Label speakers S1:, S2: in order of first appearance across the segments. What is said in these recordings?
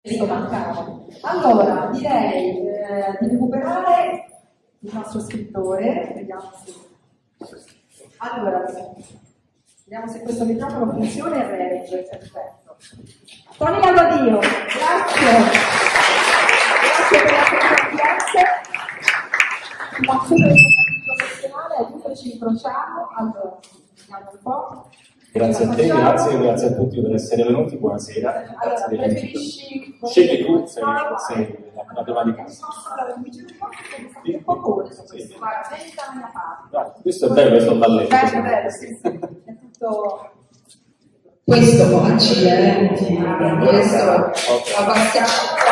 S1: Questo mancava. Allora, direi di recuperare il nostro scrittore. Vediamo se... Allora, vediamo se questo microfono funziona e regge. Perfetto. Tony Lavadio, grazie. Grazie per la confidenza. Grazie per il tuo professionale. A tutti ci incrociamo. Allora, vediamo un po'.
S2: Grazie a te, grazie a tutti per essere venuti, buonasera.
S1: Allora, preferisci...
S2: Scegli tu se la prima di casa.
S1: Un po' corso, questo, guarda, vieni dalla mia parte.
S2: Questo è bello, questo balletto.
S1: Bello, sì. È tutto...
S3: Questo facile, questo lo passiamo.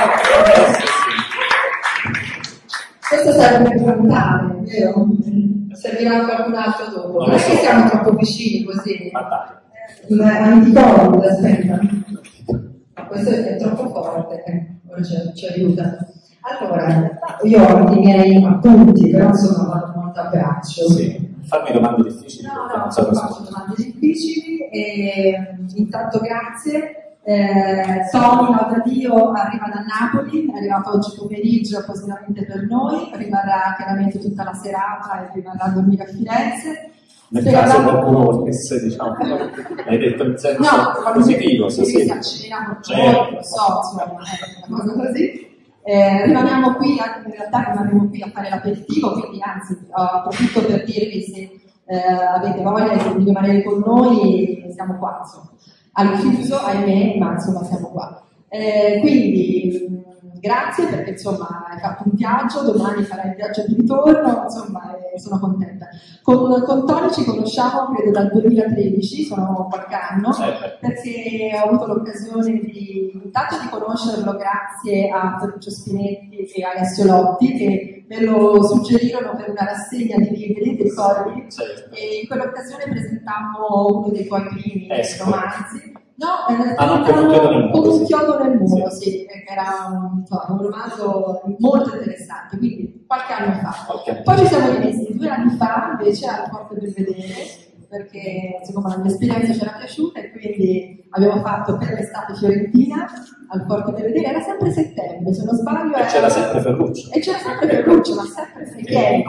S3: Questo serve per cantare, vero? Servirà qualcun altro dopo. Non è che siamo troppo vicini così.
S2: Ma dai.
S3: Anticovid, aspetta. Questo è troppo forte, ora ci aiuta. Allora, io ho i miei appunti, però insomma vado molto a braccio.
S2: Sì, fammi domande difficili.
S3: No, non faccio domande difficili. Intanto grazie. Tony Lavadio arriva da Napoli, è arrivato oggi pomeriggio appositamente per noi, rimarrà chiaramente tutta la serata e rimarrà a dormire a Firenze.
S2: Nel caso qualcuno volesse, diciamo, hai detto in senso positivo,
S3: sì,
S2: sì.
S3: Acceniamo lo so, insomma, una cosa così. Rimaniamo qui, anche in realtà rimarremo qui a fare l'aperitivo, quindi anzi approfitto per dirvi se avete voglia di rimanere con noi, siamo qua, insomma. Hanno chiuso, ahimè, ma insomma siamo qua. Quindi grazie perché insomma hai fatto un viaggio, domani farai il viaggio di ritorno, insomma sono contenta. Con Tony ci conosciamo credo dal 2013, sono qualche anno, perché ho avuto l'occasione intanto di conoscerlo grazie a Ferruccio Spinetti e Alessio Lotti che me lo suggerirono per una rassegna di libri, ti ricordi? E in quell'occasione presentammo uno dei tuoi primi romanzi. No, come un chiodo nel muro, sì, era un romanzo molto interessante, quindi qualche anno fa. Poi ci siamo rimessi 2 anni fa invece al Forte Belvedere, perché insomma la mia esperienza ci era piaciuta e quindi abbiamo fatto per l'estate fiorentina al Forte Belvedere, era sempre settembre, se non sbaglio.
S2: E c'era sempre Ferruccio.
S3: E c'era sempre Ferruccio, ma sempre Freghieri,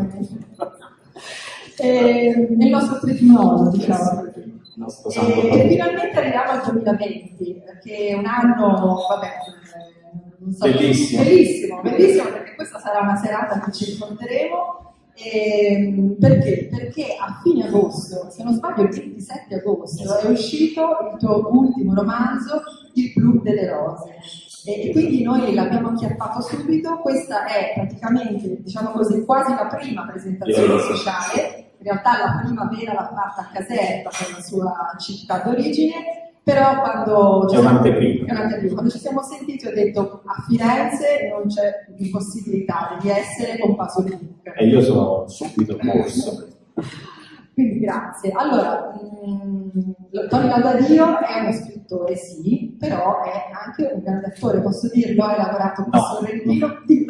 S3: nel nostro tretinolo, diciamo. E finalmente arriviamo al 2020, che è un anno, vabbè, non so, bellissimo, perché questa sarà una serata in cui ci incontreremo. Perché? Perché a fine agosto, se non sbaglio il 27 agosto, è uscito il tuo ultimo romanzo, Il blu delle rose. E quindi noi l'abbiamo acchiappato subito. Questa è praticamente, diciamo così, quasi la prima presentazione ufficiale. In realtà la prima vera l'ha fatta a Caserta, che è la sua città d'origine, però quando ci siamo sentiti ho detto a Firenze non c'è impossibilità di essere con Pasolini.
S2: E io sono subito corso.
S3: Quindi grazie. Allora, Tony Lavadio è uno scrittore, sì, però è anche un grande attore, posso dirlo? Hai lavorato con Sorrentino?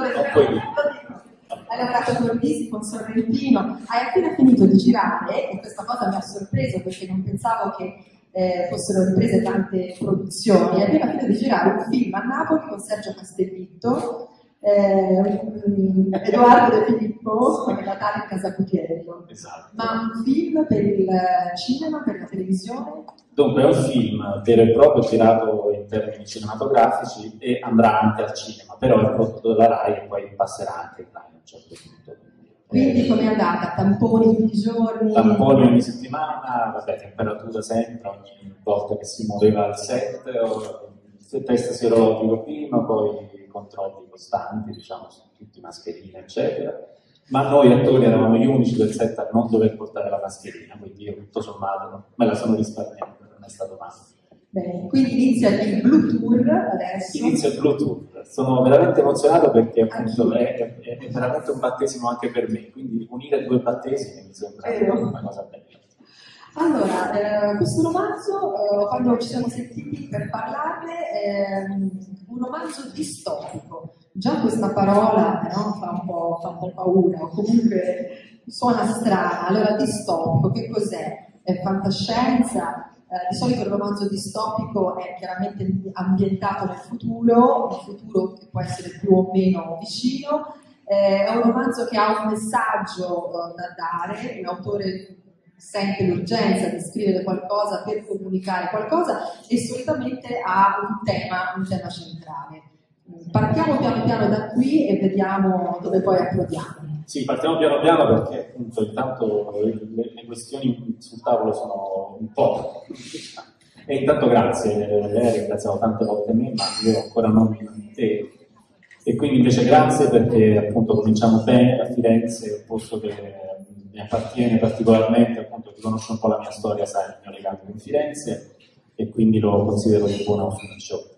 S3: Hai lavorato con Lisi, con Sorrentino, hai appena finito di girare, e questa cosa mi ha sorpreso perché non pensavo che fossero riprese tante produzioni, hai appena finito di girare un film a Napoli con Sergio Castellitto, Edoardo De Filippo e Natale in Casa Gutierrez.
S2: Esatto.
S3: Ma un film per il cinema, per la televisione?
S2: Dunque è un film vero e proprio girato in termini cinematografici e andrà anche al cinema, però è prodotto dalla Rai e poi passerà anche in Rai a un certo punto.
S3: Quindi com'è andata? Tamponi tutti i giorni?
S2: Tamponi ogni settimana, vabbè, temperatura sempre, ogni volta che si muoveva al set, test sierologico prima, poi controlli costanti, diciamo, su tutti mascherine, eccetera. Ma noi attori eravamo gli unici del set a non dover portare la mascherina, quindi io tutto sommato me la sono risparmiata, non è stato male.
S3: Bene, quindi inizia il Blue Tour adesso.
S2: Inizia il Blue Tour, sono veramente emozionato perché appunto è veramente un battesimo anche per me, quindi unire 2 battesimi mi sembra una cosa bella.
S3: Allora, questo romanzo, quando ci siamo sentiti per parlarne, è un romanzo distopico. Già questa parola fa un po' paura, o comunque suona strana. Allora, distopico, che cos'è? È fantascienza? Di solito il romanzo distopico è chiaramente ambientato nel futuro che può essere più o meno vicino, è un romanzo che ha un messaggio da dare, l'autore sente l'urgenza di scrivere qualcosa per comunicare qualcosa e solitamente ha un tema centrale. Partiamo piano piano da qui e vediamo dove poi approdiamo.
S2: Sì, partiamo piano piano perché appunto intanto le questioni sul tavolo sono un po'. E intanto grazie, lei ringraziamo tante volte me, ma io ancora non te. E quindi invece grazie perché appunto cominciamo bene a Firenze, un posto che mi appartiene particolarmente, appunto chi conosce un po' la mia storia sa il mio legame con Firenze e quindi lo considero di buon auspicio.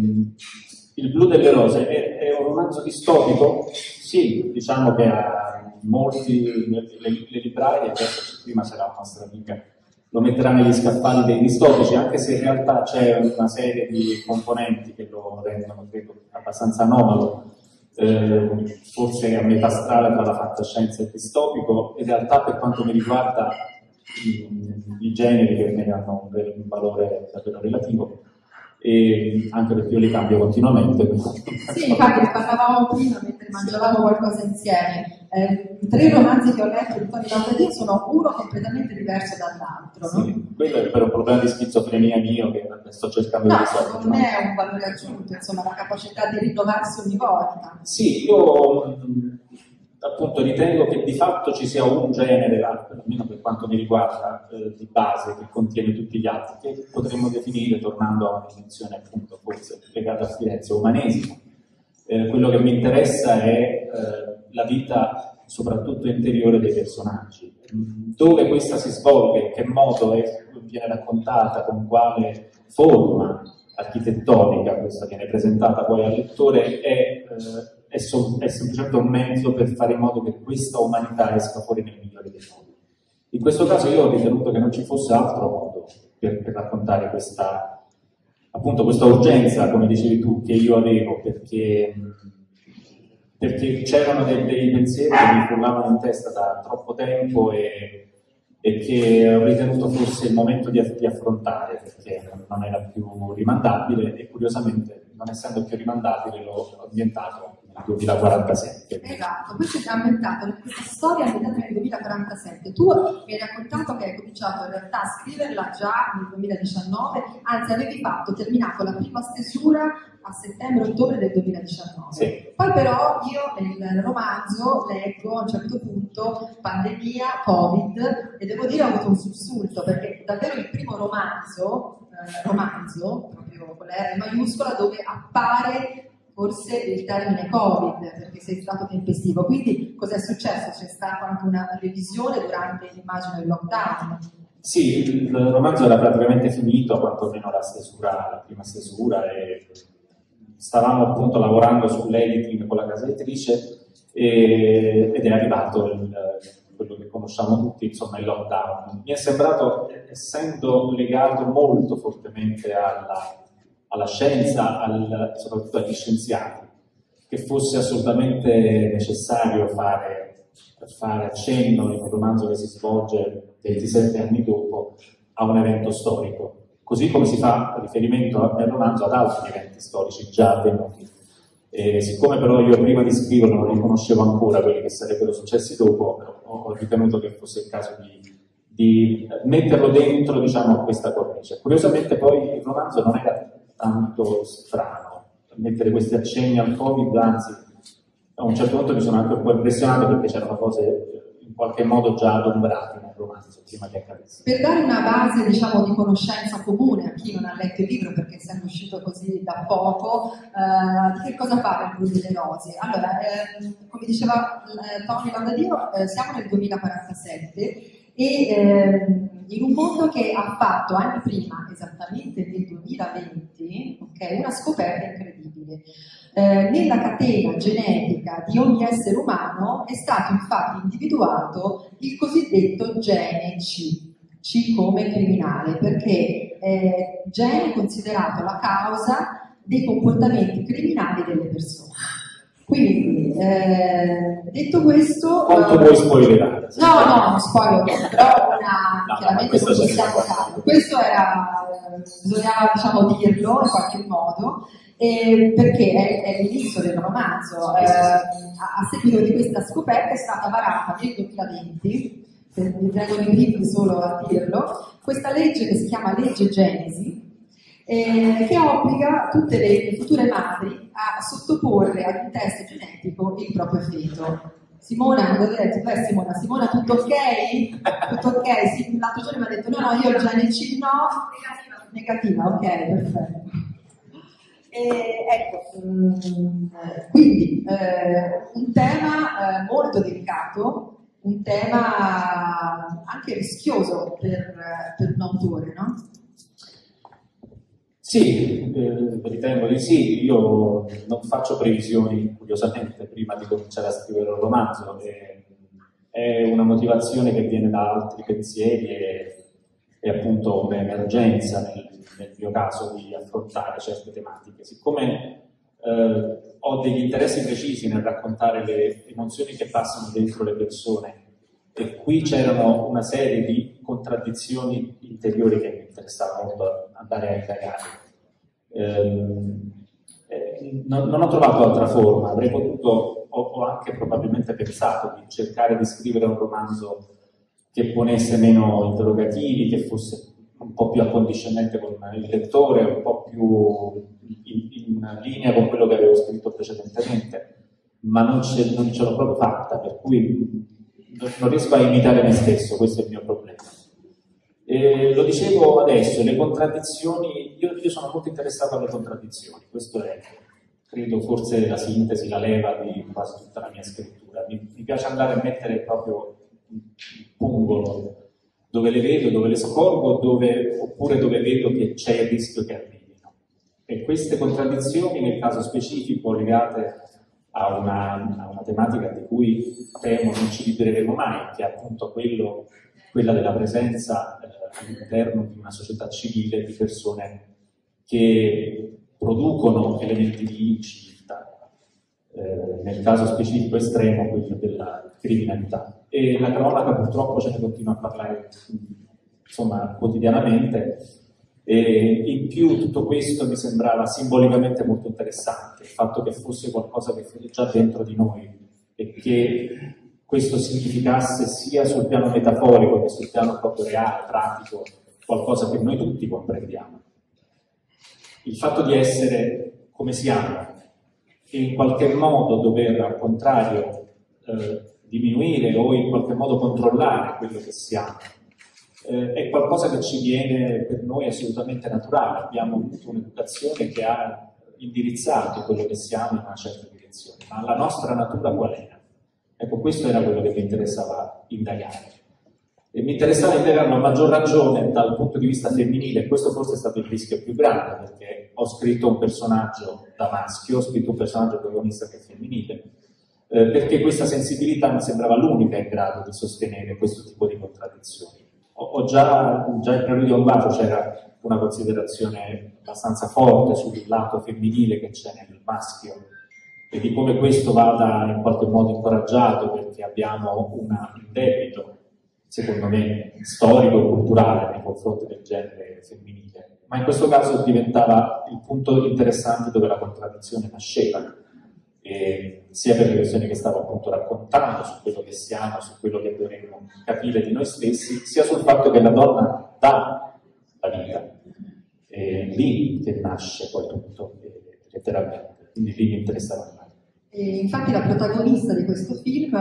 S2: Il blu delle rose è un romanzo distopico? Sì, diciamo che a molti le librarie, adesso prima c'era la nostra amica, lo metterà negli scaffali dei distopici, anche se in realtà c'è una serie di componenti che lo rendono, credo, abbastanza anomalo, forse a metà strada tra la fantascienza e il distopico. In realtà, per quanto mi riguarda, i generi che ne hanno un valore davvero relativo, e anche perché io li cambio continuamente.
S3: Sì, infatti ne parlavamo prima mentre mangiavamo qualcosa insieme. I 3 romanzi che ho letto di Tony Lampadino sono uno completamente diverso dall'altro.
S2: Sì,
S3: no?
S2: Quello è per un problema di schizofrenia mio che sto cercando di risolvere.
S3: Secondo me è un valore aggiunto, insomma, la capacità di rinnovarsi ogni volta.
S2: Sì, io appunto ritengo che di fatto ci sia un genere, almeno per quanto mi riguarda, di base che contiene tutti gli altri, che potremmo definire, tornando a una dimensione appunto forse legata a Firenze, umanesimo. Quello che mi interessa è la vita soprattutto interiore dei personaggi, dove questa si svolge, in che modo viene raccontata, con quale forma architettonica questa viene presentata poi al lettore, è semplicemente un mezzo per fare in modo che questa umanità esca fuori nel migliore dei modi. In questo caso io ho ritenuto che non ci fosse altro modo per raccontare questa urgenza, come dicevi tu, che io avevo, perché c'erano dei pensieri che mi frullavano in testa da troppo tempo e che ho ritenuto fosse il momento di affrontare, perché non era più rimandabile e curiosamente, non essendo più rimandabile, l'ho ambientato nel 2047.
S3: Esatto, questo è ambientato, questa storia è ambientata nel 2047. Tu mi hai raccontato che hai cominciato in realtà a scriverla già nel 2019, anzi avevi terminato la prima stesura a settembre-ottobre del 2019.
S2: Sì.
S3: Poi però io nel romanzo leggo a un certo punto pandemia, Covid, e devo dire ho avuto un sussulto, perché davvero il primo romanzo, proprio con la R maiuscola, dove appare forse il termine Covid, perché sei stato tempestivo. Quindi cos'è successo? C'è stata anche una revisione durante, immagino, il lockdown?
S2: Sì, il romanzo era praticamente finito, quantomeno la prima stesura, e stavamo appunto lavorando sull'editing con la casa editrice ed è arrivato quello che conosciamo tutti, insomma il lockdown. Mi è sembrato, essendo legato molto fortemente alla scienza, soprattutto agli scienziati, che fosse assolutamente necessario fare accenno in un romanzo che si svolge 27 anni dopo a un evento storico. Così come si fa riferimento nel romanzo ad altri eventi storici già avvenuti. Siccome però io prima di scriverlo non riconoscevo ancora quelli che sarebbero successi dopo, ho ritenuto che fosse il caso di metterlo dentro, diciamo, a questa cornice. Curiosamente poi il romanzo non era tanto strano mettere questi accenni al Covid, anzi a un certo punto mi sono anche un po' impressionato perché c'erano cose in qualche modo già adombrate nel romanzo prima che accadesse.
S3: Per dare una base, diciamo, di conoscenza comune a chi non ha letto il libro, perché essendo uscito così da poco, di che cosa parla il Blu delle Rose? Allora, come diceva Tony Lampadino, siamo nel 2047 e in un mondo che ha fatto anni prima, esattamente nel 2020, okay, una scoperta incredibile. Nella catena genetica di ogni essere umano è stato infatti individuato il cosiddetto gene C come criminale, perché gene è considerato la causa dei comportamenti criminali delle persone. Quindi detto questo...
S2: Quanto vuoi spoilerare?
S3: No, non spoiler, però chiaramente non
S2: questo
S3: possiamo farlo. Questo era, bisognava diciamo dirlo in qualche modo, perché è l'inizio del romanzo. A seguito di questa scoperta è stata varata nel 2020, vi prego di venire solo a dirlo, questa legge che si chiama legge Genesi, che obbliga tutte le future madri a sottoporre ad un test genetico il proprio feto. Simona, Simona, tutto ok? Tutto ok? Sì, l'altro giorno mi ha detto no, io Genesi no, negativa, ok, perfetto. Quindi un tema molto delicato, un tema anche rischioso per un autore, no?
S2: Sì, ritengo di sì. Io non faccio previsioni, curiosamente, prima di cominciare a scrivere un romanzo. È una motivazione che viene da altri pensieri e appunto un'emergenza nel mio caso di affrontare certe tematiche. Siccome ho degli interessi precisi nel raccontare le emozioni che passano dentro le persone, e qui c'erano una serie di contraddizioni interiori che mi interessava molto andare a indagare. Non ho trovato altra forma, avrei potuto, ho anche probabilmente pensato di cercare di scrivere un romanzo che ponesse meno interrogativi, che fosse un po' più accondiscendente con il lettore, un po' più in linea con quello che avevo scritto precedentemente, ma non ce l'ho proprio fatta, per cui non riesco a imitare me stesso, questo è il mio problema. Lo dicevo adesso, le contraddizioni, io sono molto interessato alle contraddizioni, questo è, credo, forse la sintesi, la leva di quasi tutta la mia scrittura. Mi piace andare a mettere proprio il pungolo dove le vedo, dove le scorgo, oppure dove vedo che c'è il rischio che arrivino. E queste contraddizioni, nel caso specifico, legate a una tematica di cui temo non ci libereremo mai, che è appunto quella della presenza all'interno di una società civile di persone che producono elementi di civiltà, nel caso specifico estremo quello della criminalità. E la cronaca purtroppo ce ne continua a parlare insomma quotidianamente, e in più tutto questo mi sembrava simbolicamente molto interessante, il fatto che fosse qualcosa che fosse già dentro di noi e che questo significasse sia sul piano metaforico che sul piano proprio reale, pratico, qualcosa che noi tutti comprendiamo. Il fatto di essere come siamo e in qualche modo dover al contrario diminuire o in qualche modo controllare quello che siamo è qualcosa che ci viene per noi assolutamente naturale. Abbiamo avuto un'educazione che ha indirizzato quello che siamo in una certa direzione, ma la nostra natura qual era? Ecco, questo era quello che mi interessava indagare. E mi interessava indagarlo a maggior ragione dal punto di vista femminile, e questo forse è stato il rischio più grande, perché ho scritto un personaggio da maschio, ho scritto un personaggio protagonista che è femminile, perché questa sensibilità mi sembrava l'unica in grado di sostenere questo tipo di contraddizioni. Già in Preludio a un bacio c'era una considerazione abbastanza forte sul lato femminile che c'è nel maschio, e di come questo vada in qualche modo incoraggiato, perché abbiamo un debito, secondo me, storico-culturale nei confronti del genere femminile. Ma in questo caso diventava il punto interessante dove la contraddizione nasceva, sia per le questioni che stavo appunto raccontando, su quello che siamo, su quello che dovremmo capire di noi stessi, sia sul fatto che la donna dà la vita. È lì che nasce poi tutto, letteralmente. Quindi lì mi interessava tanto.
S3: Infatti la protagonista di questo film,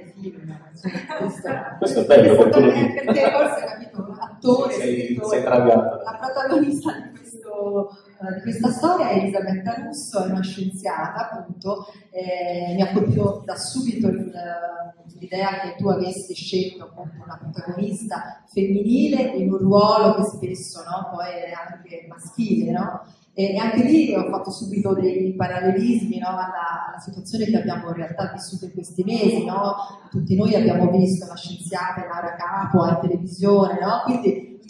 S2: questo è bello perché
S3: perché forse capito, l'attore,
S2: sei traviata.
S3: La protagonista di questa storia è Elisabetta Russo, è una scienziata appunto, mi ha colpito da subito l'idea che tu avessi scelto appunto una protagonista femminile in un ruolo che spesso poi è anche maschile, no? E anche lì ho fatto subito dei parallelismi alla situazione che abbiamo in realtà vissuto in questi mesi, no? Tutti noi abbiamo visto la scienziata Laura Capo in televisione, no? Quindi il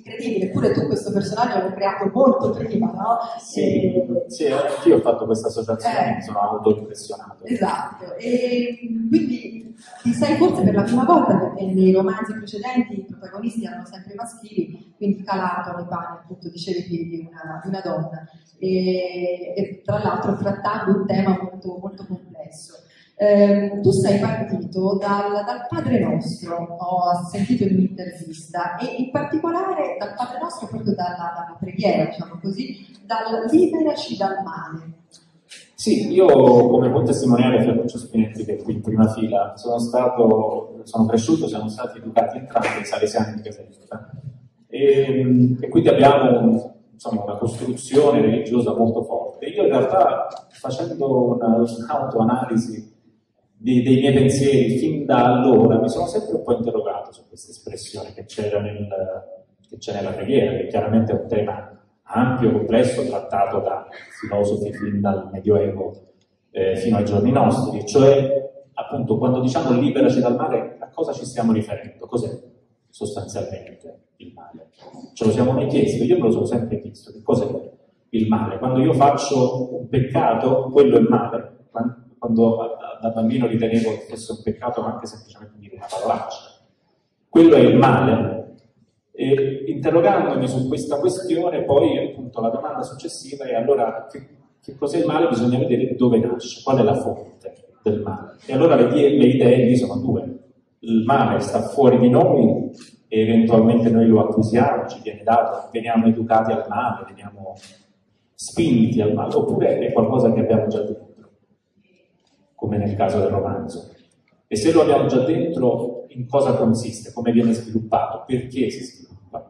S3: incredibile, eppure tu questo personaggio l'hai creato molto prima, no?
S2: Sì, anch'io ho fatto questa associazione, mi sono autoimpressionato.
S3: Esatto, e quindi ti sei forse per la prima volta, perché nei romanzi precedenti i protagonisti erano sempre maschili, quindi calato nei panni, appunto, dicevi di una donna, e tra l'altro trattando un tema molto, molto complesso. Tu sei partito dal Padre Nostro, ho sentito in un'intervista, e in particolare dal Padre Nostro, proprio dalla preghiera, diciamo così, dal liberaci dal male.
S2: Sì, io come buon testimoniale Ferruccio Spinetti, che è qui in prima fila, sono cresciuto, siamo stati educati entrambi salesiani di Caserta, e quindi abbiamo una costruzione religiosa molto forte. Io in realtà, facendo un'autoanalisi dei miei pensieri fin da allora, mi sono sempre un po' interrogato su questa espressione che c'è nella preghiera, che chiaramente è un tema ampio, complesso, trattato da filosofi fin dal Medioevo fino ai giorni nostri, cioè appunto quando diciamo liberaci dal male, a cosa ci stiamo riferendo? Cos'è sostanzialmente il male? Ce lo siamo mai chiesto? Io me lo sono sempre chiesto, che cos'è il male? Quando io faccio un peccato, quello è male. Quando da bambino ritenevo che fosse un peccato anche semplicemente dire una parolaccia, quello è il male. E interrogandomi su questa questione, poi appunto la domanda successiva è: allora che cos'è il male? Bisogna vedere dove nasce, qual è la fonte del male. E allora le idee lì sono due: il male sta fuori di noi e eventualmente noi lo acquisiamo, ci viene dato, veniamo educati al male, veniamo spinti al male, oppure è qualcosa che abbiamo già dentro, come nel caso del romanzo. E se lo abbiamo già dentro, in cosa consiste? Come viene sviluppato? Perché si sviluppa?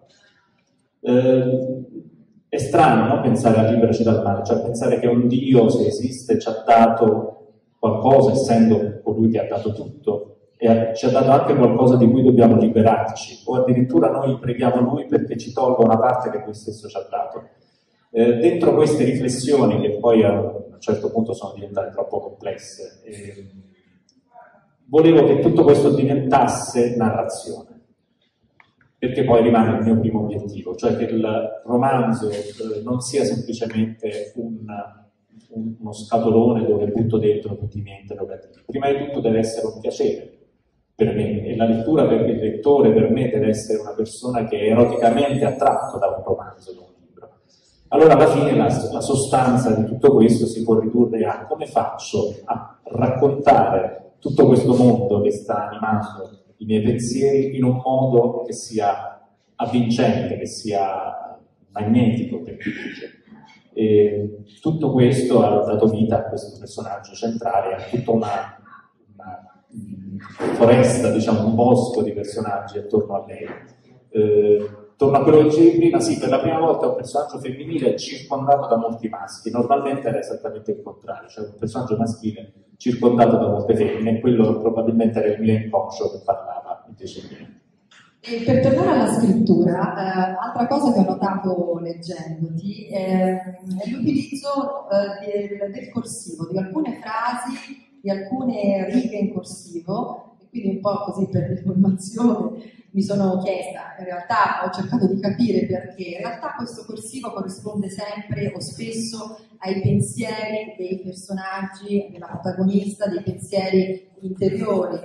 S2: È strano, no? Pensare a liberaci dal male, cioè pensare che un Dio, se esiste, ci ha dato qualcosa, essendo colui che ha dato tutto, e ci ha dato anche qualcosa di cui dobbiamo liberarci, o addirittura noi preghiamo Lui perché ci tolga una parte che Lui stesso ci ha dato. Dentro queste riflessioni, che poi a un certo punto sono diventate troppo complesse, volevo che tutto questo diventasse narrazione, perché poi rimane il mio primo obiettivo, cioè che il romanzo non sia semplicemente uno scatolone dove butto dentro tutti i miei interrogativi. Prima di tutto deve essere un piacere per me, e la lettura per il lettore, per me, deve essere una persona che è eroticamente attratto da un romanzo, da un libro. Allora alla fine la sostanza di tutto questo si può ridurre a: come faccio a raccontare tutto questo mondo che sta animando i miei pensieri in un modo che sia avvincente, che sia magnetico per chi legge. E tutto questo ha dato vita a questo personaggio centrale, a tutta una foresta, diciamo, un bosco di personaggi attorno a lei. Torno a quello che dicevi prima, sì, per la prima volta un personaggio femminile circondato da molti maschi. Normalmente era esattamente il contrario, cioè un personaggio maschile circondato da molte femmine, e quello probabilmente era il mio inconscio che parlava invece di me.
S3: E per tornare alla scrittura, altra cosa che ho notato leggendoti è l'utilizzo del corsivo, di alcune frasi, di alcune righe in corsivo, e quindi un po' così per l'informazione mi sono chiesta, in realtà ho cercato di capire perché. In realtà questo corsivo corrisponde sempre o spesso ai pensieri dei personaggi, della protagonista, dei pensieri interiori.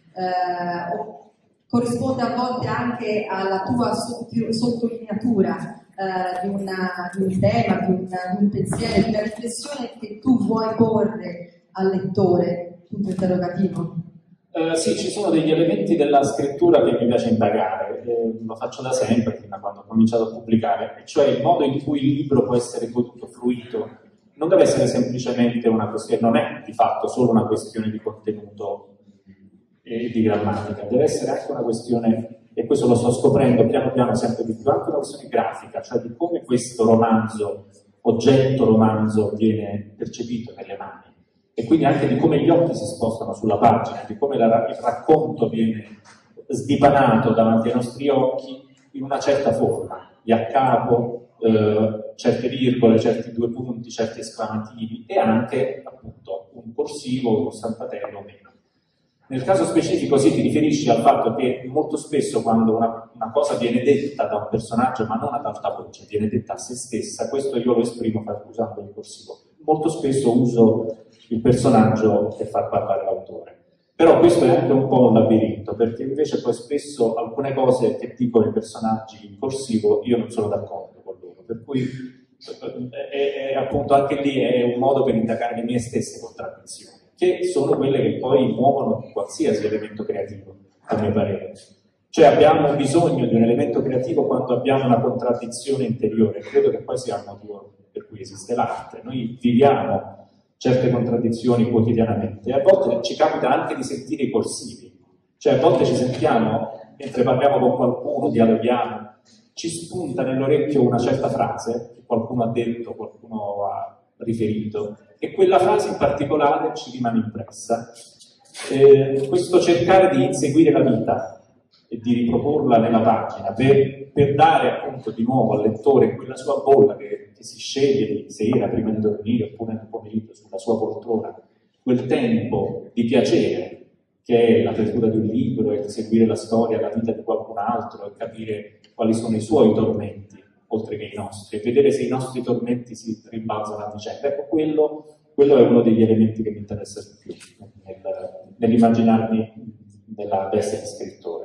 S3: Corrisponde a volte anche alla tua sottolineatura di un tema, di un pensiero, di una riflessione che tu vuoi porre al lettore, punto interrogativo.
S2: Sì, ci sono degli elementi della scrittura che mi piace indagare, lo faccio da sempre, fino a quando ho cominciato a pubblicare, cioè il modo in cui il libro può essere goduto, fruito. Non deve essere semplicemente una questione, non è di fatto solo una questione di contenuto e di grammatica, deve essere anche una questione, e questo lo sto scoprendo piano piano sempre di più, anche una questione grafica, cioè di come questo romanzo, oggetto romanzo, viene percepito nelle mani. E quindi anche di come gli occhi si spostano sulla pagina, di come il racconto viene sdipanato davanti ai nostri occhi in una certa forma, di a capo, certe virgole, certi due punti, certi esclamativi, e anche appunto un corsivo, uno stampatello o meno. Nel caso specifico sì, ti riferisci al fatto che molto spesso quando una cosa viene detta da un personaggio, ma non ad alta voce, viene detta a se stessa, questo io lo esprimo usando il corsivo. Molto spesso uso il personaggio per far parlare l'autore. Però questo è anche un po' un labirinto, perché invece poi spesso alcune cose che dicono i personaggi in corsivo io non sono d'accordo con loro, per cui appunto anche lì è un modo per indagare le mie stesse contraddizioni, che sono quelle che poi muovono qualsiasi elemento creativo, a mio parere. Cioè abbiamo bisogno di un elemento creativo quando abbiamo una contraddizione interiore, credo che poi sia il motivo per cui esiste l'arte. Noi viviamo certe contraddizioni quotidianamente e a volte ci capita anche di sentire i corsivi, cioè a volte ci sentiamo, mentre parliamo con qualcuno, dialoghiamo, ci spunta nell'orecchio una certa frase che qualcuno ha detto, qualcuno ha riferito, e quella frase in particolare ci rimane impressa. Questo cercare di inseguire la vita e di riproporla nella pagina per dare appunto di nuovo al lettore quella sua bolla che si sceglie di sera prima di dormire oppure nel pomeriggio sulla sua poltrona, quel tempo di piacere che è l'apertura di un libro e seguire la storia, la vita di qualcun altro e capire quali sono i suoi tormenti oltre che i nostri e vedere se i nostri tormenti si rimbalzano a vicenda. Ecco, quello è uno degli elementi che mi interessa di più nell'immaginarmi dell'essere scrittore.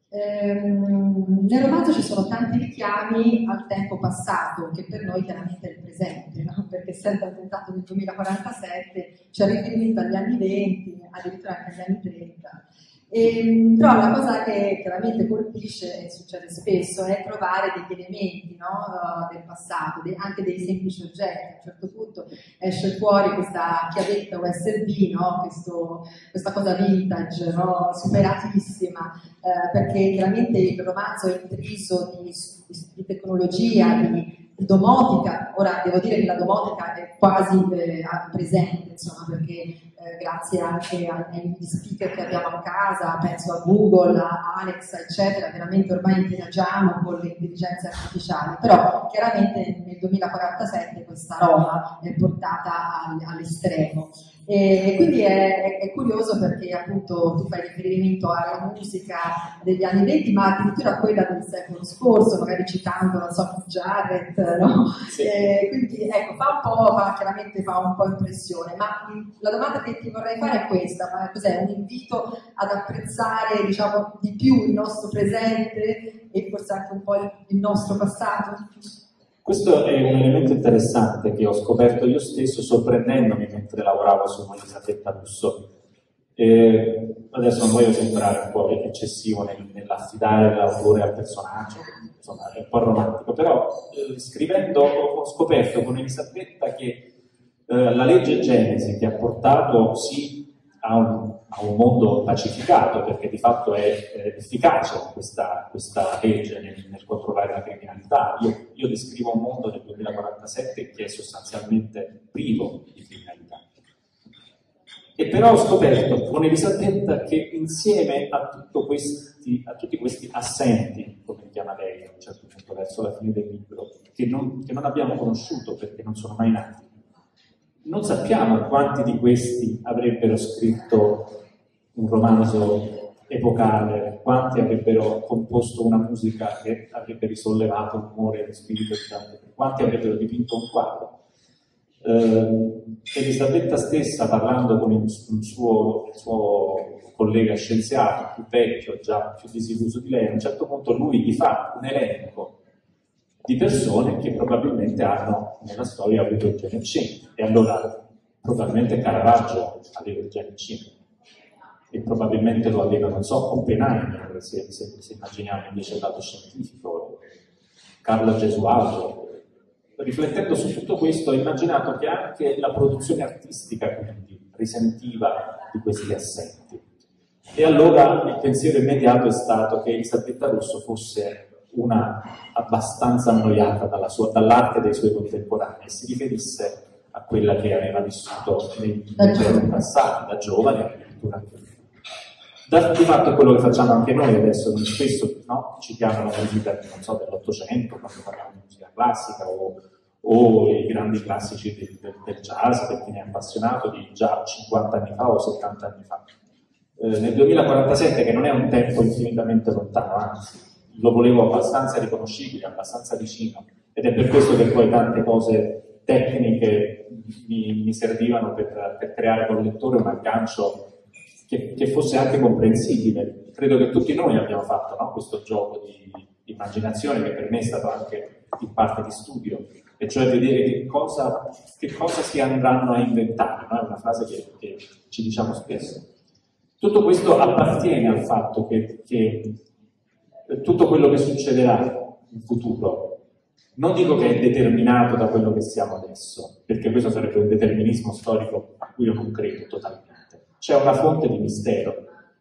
S3: Nel romanzo ci sono tanti richiami al tempo passato, che per noi chiaramente è il presente, no? Perché essendo ambientato nel 2047 c'è riferimento agli anni 20, addirittura anche agli anni 30. Però la cosa che chiaramente colpisce, e succede spesso, è trovare degli elementi, no, del passato, anche dei semplici oggetti. A un certo punto esce fuori questa chiavetta USB, no, questa cosa vintage, no, superatissima, perché chiaramente il romanzo è intriso di tecnologia, di domotica. Ora devo dire che la domotica è quasi presente, insomma, perché grazie anche agli speaker che abbiamo a casa, penso a Google, a Alexa, eccetera, veramente ormai interagiamo con le intelligenze artificiali, però chiaramente nel 2047 questa roba è portata all'estremo. E quindi è curioso perché appunto tu fai riferimento alla musica degli anni 20, ma addirittura quella del secolo scorso, magari citando, non so, Jarrett, no?
S2: Sì.
S3: Quindi ecco, chiaramente fa un po' impressione, ma la domanda che ti vorrei fare è questa: ma cos'è? Un invito ad apprezzare, diciamo, di più il nostro presente e forse anche un po' il nostro passato?
S2: Questo è un elemento interessante che ho scoperto io stesso sorprendendomi mentre lavoravo su Elisabetta Russo. Adesso non voglio sembrare un po' eccessivo nell'affidare l'autore al personaggio, insomma è un po' romantico, però scrivendo ho scoperto con Elisabetta che la legge Genesi che ha portato sì a un mondo pacificato, perché di fatto è efficace questa legge nel controllare la criminalità. Io descrivo un mondo nel 2047 che è sostanzialmente privo di criminalità. E però ho scoperto con Elisabetta che insieme a tutti questi assenti, come li chiama lei a un certo punto verso la fine del libro, che non abbiamo conosciuto perché non sono mai nati, non sappiamo quanti di questi avrebbero scritto un romanzo epocale, quanti avrebbero composto una musica che avrebbe risollevato l'umore e lo spirito di tanti, quanti avrebbero dipinto un quadro. Elisabetta stessa, parlando con il suo collega scienziato più vecchio, già più disilluso di lei, a un certo punto lui gli fa un elenco di persone che probabilmente hanno nella storia avuto il gene C, e allora probabilmente Caravaggio aveva il gene C e probabilmente lo aveva, non so, Oppenheimer, se immaginiamo invece il lato scientifico, Carlo Gesualdo. Riflettendo su tutto questo ho immaginato che anche la produzione artistica quindi risentiva di questi assenti, e allora il pensiero immediato è stato che Elisabetta Russo fosse una abbastanza annoiata dall'arte dei suoi contemporanei e si riferisse a quella che aveva vissuto nei giorni passati, da giovane addirittura anche di fatto è quello che facciamo anche noi adesso, spesso no? Citiamo la musica, non so, dell'Ottocento quando parliamo di musica classica o i grandi classici del jazz, per chi ne è appassionato, di già 50 anni fa o 70 anni fa. nel 2047, che non è un tempo infinitamente lontano, anzi, lo volevo abbastanza riconoscibile, abbastanza vicino, ed è per questo che poi tante cose tecniche mi servivano per creare col lettore un aggancio che fosse anche comprensibile. Credo che tutti noi abbiamo fatto, no? Questo gioco di immaginazione, che per me è stato anche in parte di studio, e cioè vedere che cosa si andranno a inventare, no? È una frase che ci diciamo spesso. Tutto questo appartiene al fatto che tutto quello che succederà in futuro, non dico che è determinato da quello che siamo adesso, perché questo sarebbe un determinismo storico a cui io non credo totalmente. C'è una fonte di mistero,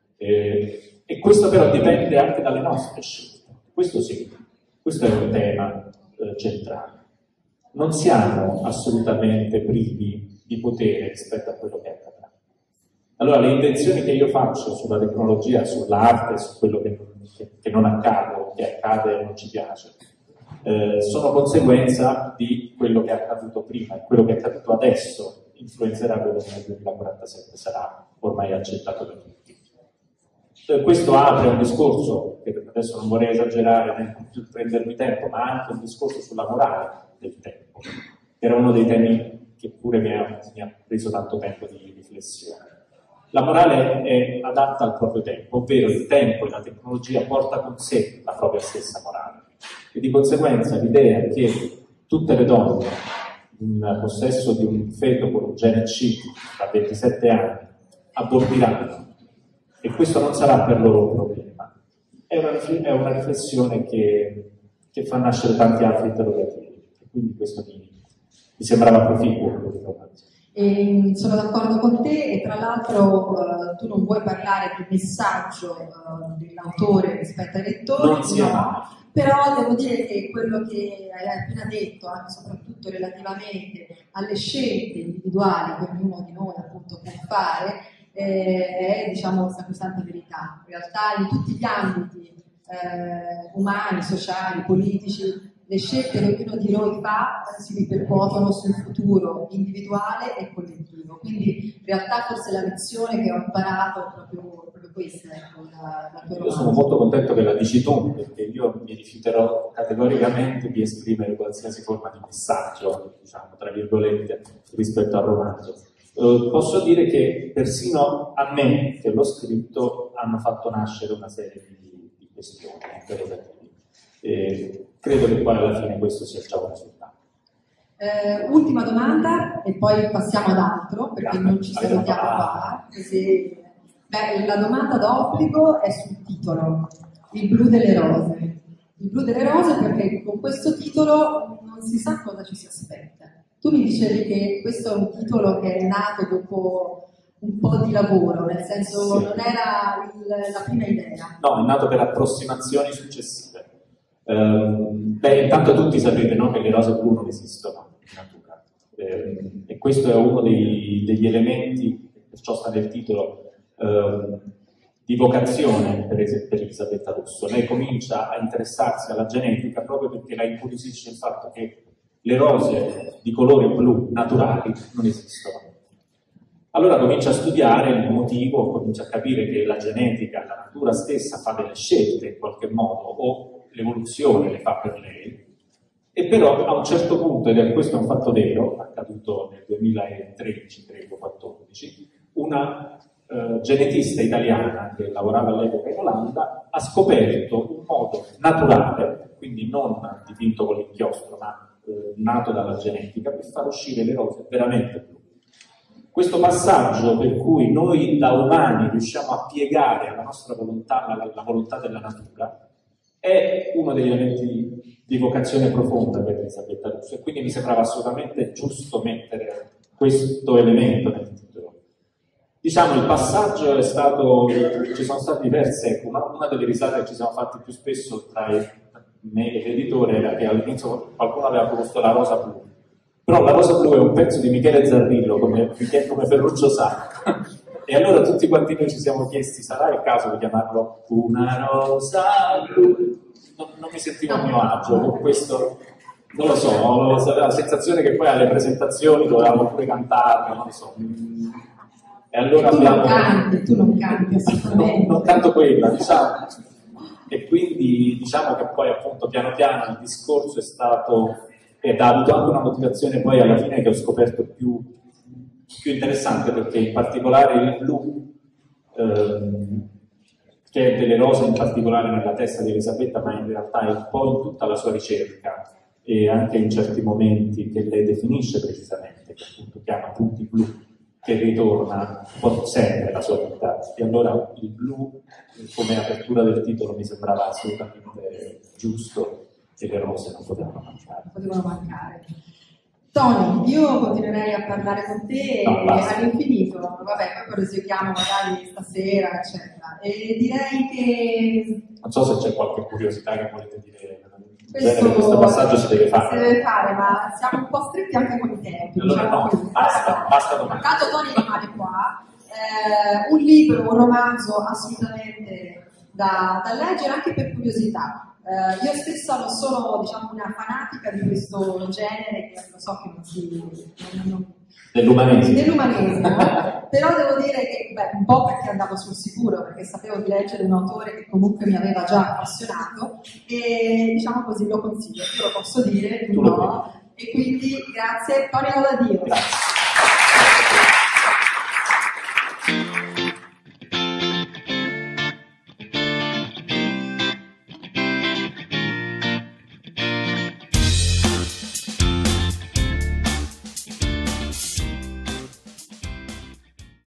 S2: e questo però dipende anche dalle nostre scelte. Questo sì, questo è un tema centrale. Non siamo assolutamente privi di potere rispetto a quello che accadrà. Allora, le invenzioni che io faccio sulla tecnologia, sull'arte, su quello che non accade, o che accade e non ci piace, sono conseguenza di quello che è accaduto prima, e quello che è accaduto adesso influenzerà quello che nel 2047 sarà ormai accettato da tutti. Questo apre un discorso, che adesso non vorrei esagerare né prendermi tempo, ma anche un discorso sulla morale del tempo. Era uno dei temi che pure mi ha preso tanto tempo di riflessione. La morale è adatta al proprio tempo, ovvero il tempo e la tecnologia porta con sé la propria stessa morale. E di conseguenza l'idea che tutte le donne in possesso di un feto con un gene C a 27 anni abortiranno, e questo non sarà per loro un problema, è una riflessione che fa nascere tanti altri interrogativi, e quindi questo mi sembrava proficuo.
S3: Sono d'accordo con te, e tra l'altro tu non vuoi parlare del messaggio dell'autore rispetto ai lettori, no, però devo dire che quello che hai appena detto, anche soprattutto relativamente alle scelte individuali che ognuno di noi appunto può fare, è, diciamo, sacrosanta verità. In realtà in tutti gli ambiti umani, sociali, politici, le scelte che ognuno di noi fa si ripercuotono sul futuro individuale e collettivo. Quindi in realtà forse la lezione che ho imparato è proprio questa, ecco, la tua.
S2: Io sono molto contento che la dici tu, perché io mi rifiuterò categoricamente di esprimere qualsiasi forma di messaggio, diciamo, tra virgolette, rispetto al romanzo. Posso dire che persino a me, che l'ho scritto, hanno fatto nascere una serie di questioni, interrogativi. Credo che poi alla fine questo sia già un risultato.
S3: Ultima domanda e poi passiamo ad altro, perché non ci salutiamo qua. La domanda d'obbligo è sul titolo, Il blu delle rose. Il blu delle rose, perché con questo titolo non si sa cosa ci si aspetta. Tu mi dicevi che questo è un titolo che è nato dopo un po' di lavoro, nel senso non era la prima idea.
S2: No, è nato per approssimazioni successive. Intanto tutti sapete, no, che le rose blu non esistono in natura, e questo è uno degli elementi, perciò sta nel titolo, di vocazione per Elisabetta Russo. Lei comincia a interessarsi alla genetica proprio perché la incuriosisce il fatto che le rose di colore blu naturali non esistono. Allora comincia a studiare il motivo, comincia a capire che la genetica, la natura stessa fa delle scelte in qualche modo, o l'evoluzione le fa per lei, e però a un certo punto, ed questo è un fatto vero, accaduto nel 2013, credo, 14, una genetista italiana che lavorava all'epoca in Olanda ha scoperto un modo naturale, quindi non dipinto con l'inchiostro, ma nato dalla genetica, per far uscire le rose veramente blu. Questo passaggio per cui noi da umani riusciamo a piegare alla nostra volontà, la volontà della natura, è uno degli elementi di vocazione profonda per Elisabetta Russo, e quindi mi sembrava assolutamente giusto mettere questo elemento nel titolo. Diciamo, il passaggio è stato, ci sono state diverse, una delle risate che ci siamo fatti più spesso tra me e l'editore era che all'inizio qualcuno aveva proposto la rosa blu, però la rosa blu è un pezzo di Michele Zarrillo, come Ferruccio sa, e allora tutti quanti noi ci siamo chiesti, sarà il caso di chiamarlo una rosa blu? Non mi sentivo a mio agio con questo, non lo so, ho la sensazione che poi alle presentazioni dovevamo pure cantarlo, non lo so. E allora
S3: tu non canti assolutamente.
S2: Non canto quella, diciamo. E quindi diciamo che poi appunto piano piano il discorso è stato, ed ha avuto anche una motivazione poi alla fine che ho scoperto più interessante, perché in particolare il blu, che è delle rose in particolare nella testa di Elisabetta, ma in realtà è un po' in tutta la sua ricerca e anche in certi momenti che lei definisce precisamente, che appunto chiama punti blu, che ritorna un po' sempre la sua vita. E allora il blu come apertura del titolo mi sembrava assolutamente giusto e le rose non potevano mancare.
S3: Tony, io continuerei a parlare con te all'infinito, vabbè, poi proseguiamo magari stasera, eccetera. E direi che...
S2: Non so se c'è qualche curiosità che volete dire. Questo passaggio si deve fare.
S3: Si deve fare, ma siamo un po' stretti anche con i tempi.
S2: Allora no, basta domani.
S3: Tanto Tony rimane qua. Un libro, un romanzo assolutamente da leggere anche per curiosità. Io stessa non sono, diciamo, una fanatica di questo genere, che lo so che non si...
S2: Dell'umanesimo,
S3: però devo dire che un po' perché andavo sul sicuro, perché sapevo di leggere un autore che comunque mi aveva già appassionato e diciamo così lo consiglio, io lo posso dire, tu no, e quindi grazie, Tony Laudadio.
S2: Grazie.